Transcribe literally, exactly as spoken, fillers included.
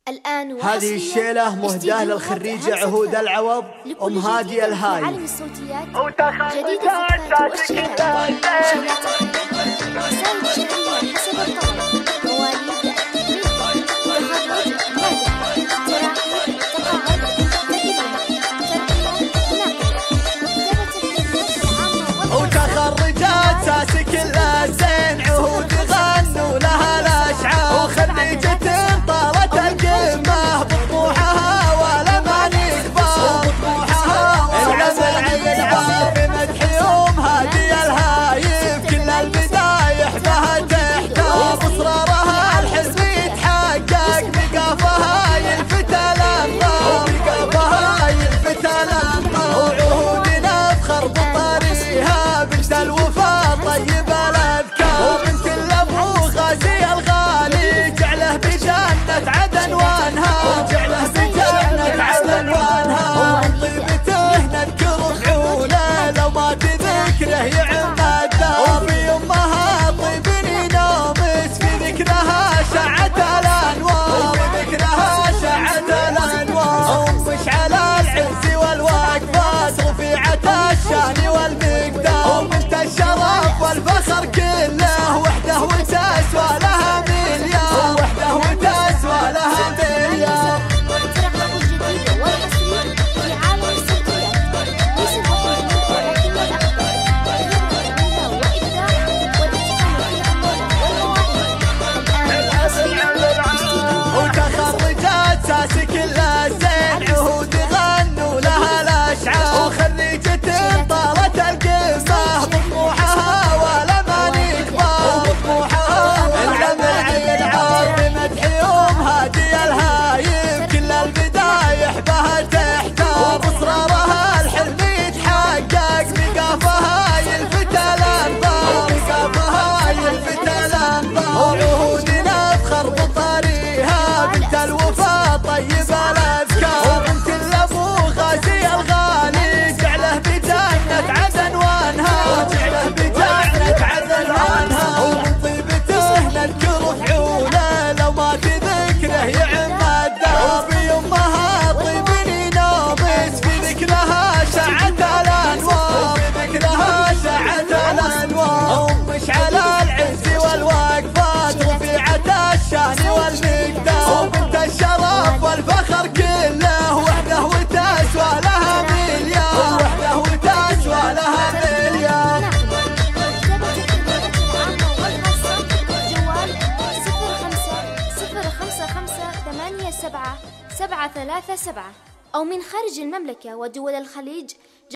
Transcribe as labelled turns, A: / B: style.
A: الآن
B: هذه الشيلة مهداة للخريجة عهود العوض أم هادي الهاي.
A: عالم الصوتيات جديدة في الكتاب شيلات رسائل شعرية حسب الطلب، مواليد تخرج نادر، تراحيب، تقاعد، تكريم، ترقية، نقل، كتابة الكلمات العامة
B: وتخرجات ساسي كلها زين عهود يغنوا لها الأشعار، وخريجة طالت القمة بطموحها ولا ما نكبر العمل العار بمدح يوم هادي الهايب، كل المدايح بها تحتار بإصرارها الحلم يتحقق، مقافها يلفت الأنظار مقافها يلفت الأنظار، وعهودنا نفخر بطريها بنت الوفا طيب الأذكار، وبنت الأبو غازي الغالي جعله بجنة عدن وانهار، جعله بجنة عدن وانهار، طيبته نذكر بعونه لو ما تذكره يعم الدار، وفي أمها طيبني نومس في ذكرها شعت الأنوار، في ذكرها شعت الأنوار، أمش على العز والوقفات رفيعة الشان والمقدار، وبنت الشرف والفخر كله وحده وتسوى لها مليار، وحده وتسوى لها مليار.
A: ترقب الجديد والحصري في عالم الصوتيات، ليس الوحيد ولكن الأكبر تجربة جديدة وإبداع والاتقان في الأمور والمواهب. الآن الحصري
B: وتخرجات ساسي كلها زين عهود يغنوا لها الأشعار، وخريجة طالت القمة بطموحها ولا ما نكبر بطموحها العمل العار بمدح يوم هادي الهايب، كل البدايح بها تحتار بإصرارها الحلم يتحقق، مقافها يلفت الأنظار مقافها يلفت الأنظار، وعهودنا نفخر بطريها بنت الوفا طيب الأذكار، وبنت الأبو غازي الغالي جعله بجنة عدن وانهار، جعله بجنة عدن وانهار، ومن طيبته نذكر بعونه لو ما تذكره يعم الدار، وفي أمها طيبني نومس في ذكرها شعت الأنوار، في ذكرها شعت الأنوار، أمش على العز والوقفات رفيعة الشان والمقدار، وبنت الشرف والفخر كله وحده وتسوى لها مليار، وحده وتسوى لها مليار.
A: كتابة الكلمات العامة والخاصة جوال صفر خمسة صفر خمسة خمسة ثمانية سبعة سبعة ثلاثة سبعة، أو من خارج المملكة ودول الخليج